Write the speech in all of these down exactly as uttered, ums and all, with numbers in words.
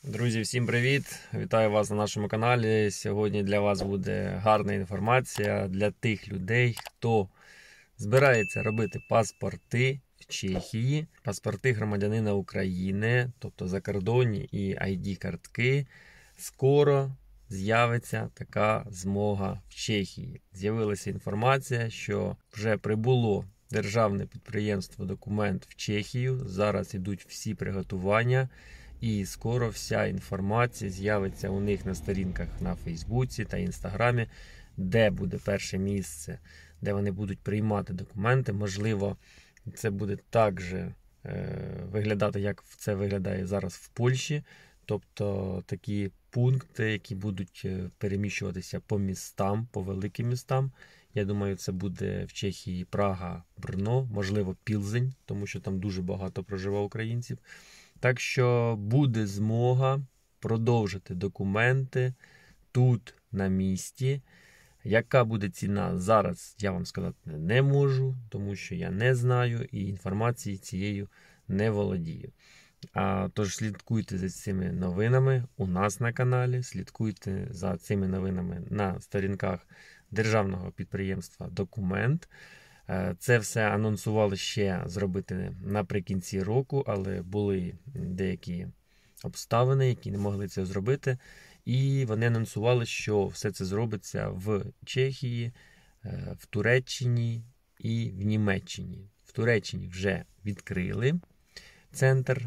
Друзі, всім привіт! Вітаю вас на нашому каналі. Сьогодні для вас буде гарна інформація для тих людей, хто збирається робити паспорти в Чехії, паспорти громадянина України, тобто закордонні і ай ді-картки. Скоро з'явиться така змога в Чехії. З'явилася інформація, що вже прибуло державне підприємство «Документ» в Чехію. Зараз йдуть всі приготування. І скоро вся інформація з'явиться у них на сторінках на Фейсбуці та Інстаграмі, де буде перше місце, де вони будуть приймати документи. Можливо, це буде так же е, виглядати, як це виглядає зараз в Польщі. Тобто такі пункти, які будуть переміщуватися по містам, по великим містам. Я думаю, це буде в Чехії Прага, Брно, можливо, Пілзень, тому що там дуже багато проживає українців. Так що буде змога продовжити документи тут, на місці. Яка буде ціна зараз, я вам сказати не можу, тому що я не знаю і інформації цією не володію. А, тож слідкуйте за цими новинами у нас на каналі, слідкуйте за цими новинами на сторінках державного підприємства «Документ». Це все анонсували ще зробити наприкінці року, але були деякі обставини, які не могли це зробити. І вони анонсували, що все це зробиться в Чехії, в Туреччині і в Німеччині. В Туреччині вже відкрили центр.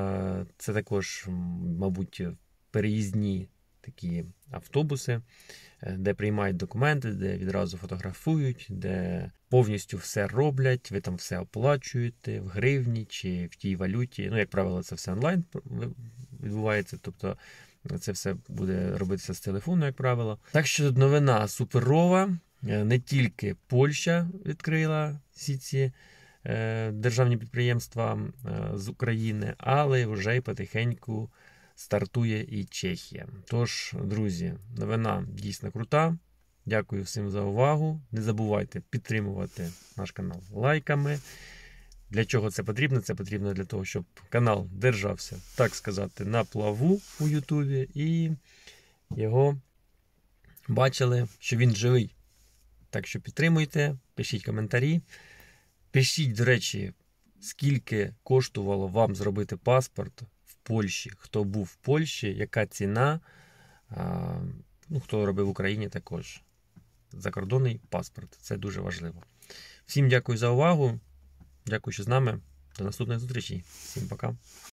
Це також, мабуть, переїзні такі автобуси, де приймають документи, де відразу фотографують, де повністю все роблять, ви там все оплачуєте в гривні чи в тій валюті. Ну, як правило, це все онлайн відбувається, тобто це все буде робитися з телефону, як правило. Так що новина суперова. Не тільки Польща відкрила всі ці е, державні підприємства е, з України, але вже й потихеньку стартує і Чехія. Тож, друзі, новина дійсно крута. Дякую всім за увагу. Не забувайте підтримувати наш канал лайками. Для чого це потрібно? Це потрібно для того, щоб канал держався, так сказати, на плаву у Ютубі і його бачили, що він живий. Так що підтримуйте, пишіть коментарі. Пишіть, до речі, скільки коштувало вам зробити паспорт в Польщі, хто був в Польщі, яка ціна, а, ну, хто робив в Україні також. Закордонний паспорт, це дуже важливо. Всім дякую за увагу, дякую, що з нами, до наступної зустрічі, всім пока.